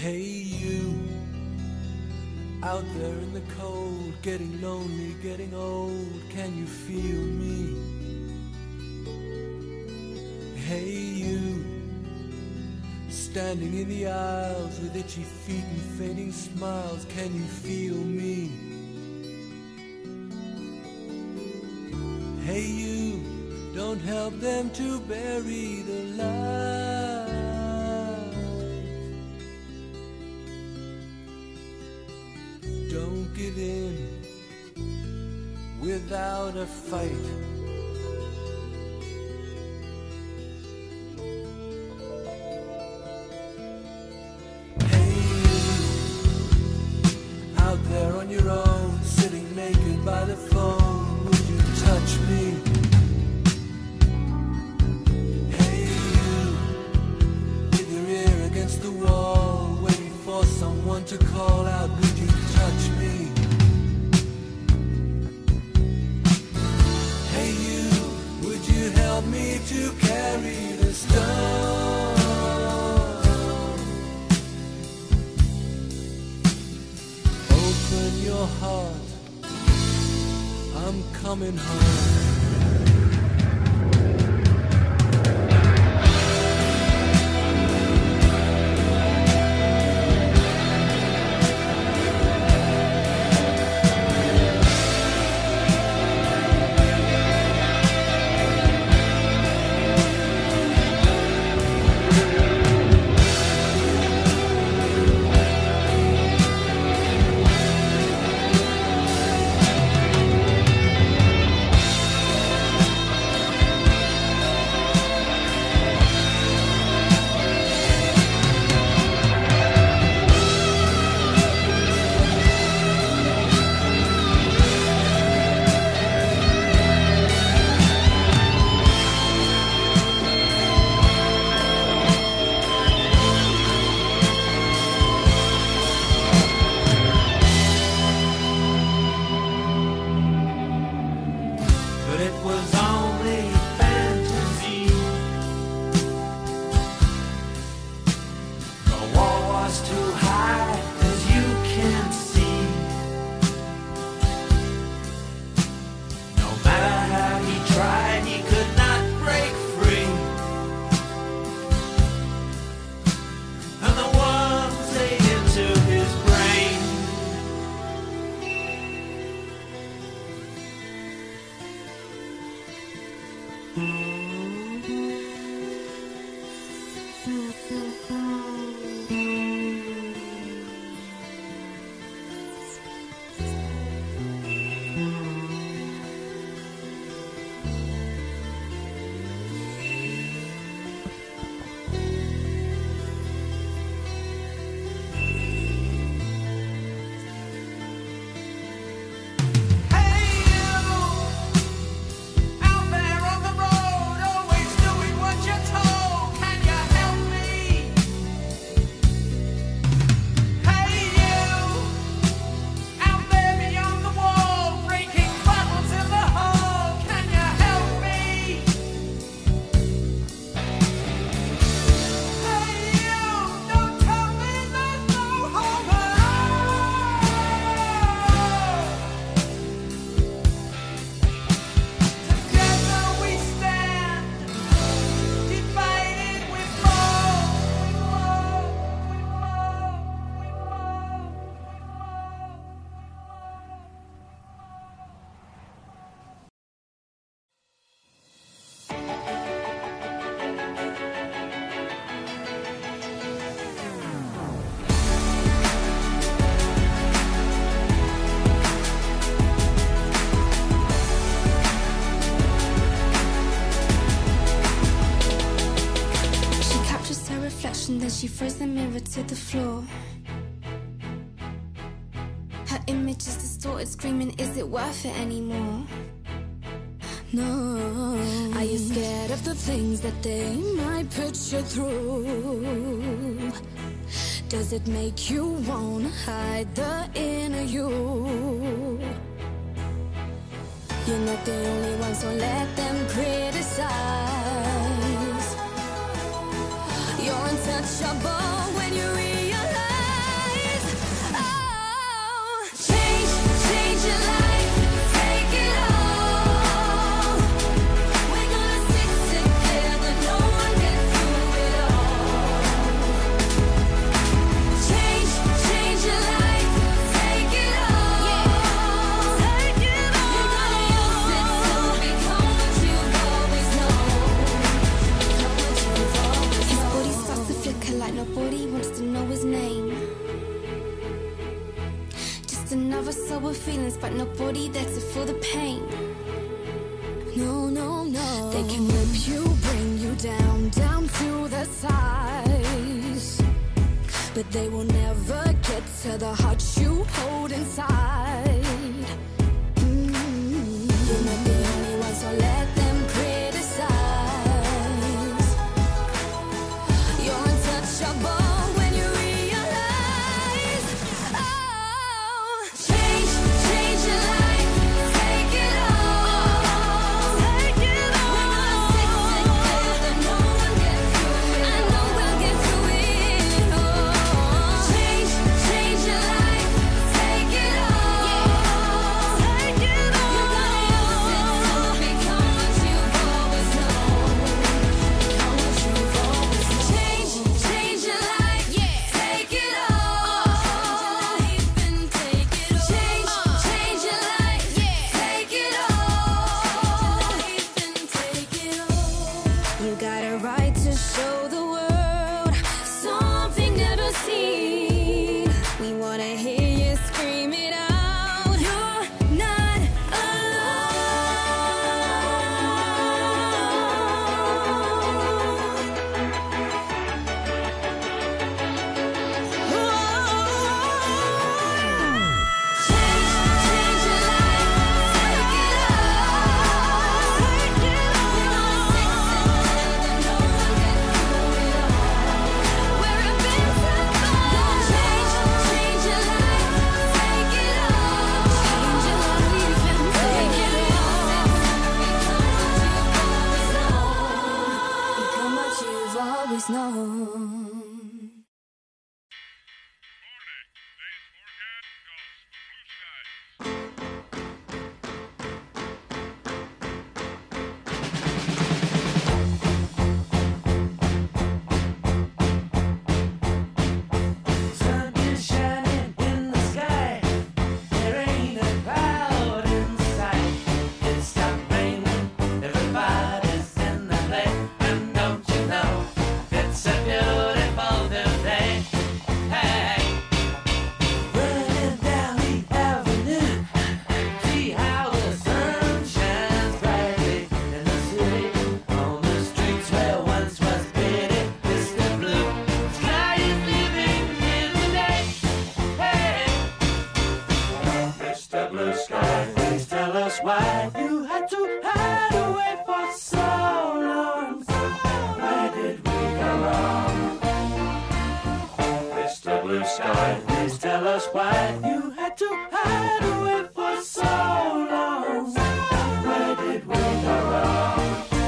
Hey you, out there in the cold, getting lonely, getting old, can you feel me? Hey you, standing in the aisles with itchy feet and fading smiles, can you feel me? Hey you, don't help them to bury the light. Don't give in without a fight. Hey you, out there on your own, sitting naked by the phone, would you touch me? Hey you, with your ear against the wall, waiting for someone to call out, would you touch me? Hey you, would you help me to carry the stone? Open your heart, I'm coming home. But it was only fantasy. The wall was too high, as you can see. No matter how he tried, he could not break free. And the worms ate into his brain. Then she throws the mirror to the floor. Her image is distorted, screaming, is it worth it anymore? No. Are you scared of the things that they might put you through? Does it make you wanna hide the inner you? You're not the only one, so let them criticize. You're untouchable when you realize nobody wants to know his name. Just another sour feelings, but nobody there to feel the pain. No, no, no. They can rip you, bring you down, down to the size, but they will never get to the heart you hold inside. You're not the only one, so let them criticize. You're untouchable when you realize, oh, change your life, take it all, take it all. We're gonna stick together, no one get through it. I know we'll get through it all. Change your life, take it all, take it all. You're gonna use it to become what you've always known, become what you've always known. Change your life, take it all, even take it all. Change your life, take it all, even take it all. You got a right to show the world something never seen. We wanna hear you scream it out. You're not always known. Sun is shining in the sky. There ain't a cloud in sight. It stopped raining. Everybody's in the play. And don't you know it's a beautiful new day? Hey, running down the avenue. See how the sun shines brightly in the city. On the streets where once was pity, Mr. Blue Sky is living in the day. Hey, Mr. Blue Sky, please tell us why you had to hide away for so long. Where did we go wrong? Mr. Blue Sky, please tell us why you had to hide away for so long. Where did we go wrong?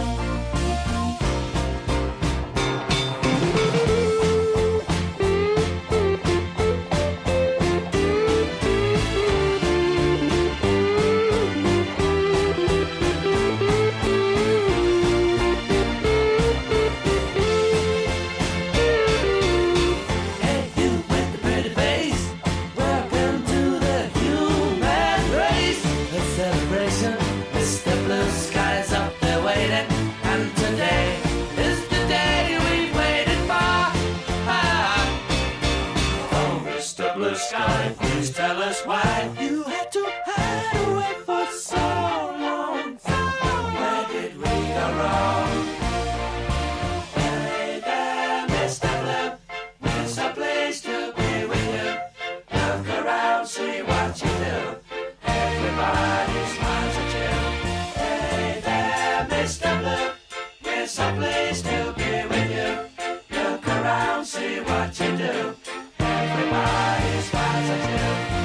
Hey, you with the pretty face, welcome to the human race. A celebration, Mr. Blue Sky's up there waiting, and today is the day we've waited for. Oh, Mr. Blue Sky, please tell us why you had to hide away for so long. Where did we go wrong? Hey there, Mr. Blue, it's a place to be with you. Look around, see what you do. Everybody smiles at you. Hey there, Mr. Blue, it's a place to be with you. Look around, see what you do. Everybody smiles at you.